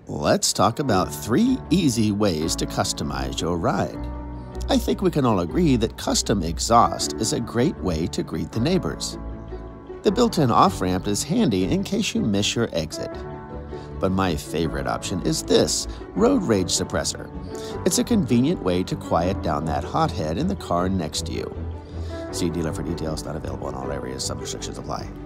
Let's talk about 3 easy ways to customize your ride. I think we can all agree that custom exhaust is a great way to greet the neighbors. The built-in off-ramp is handy in case you miss your exit. But my favorite option is this road rage suppressor. It's a convenient way to quiet down that hothead in the car next to you. See dealer for details. Not available in all areas. Some restrictions apply.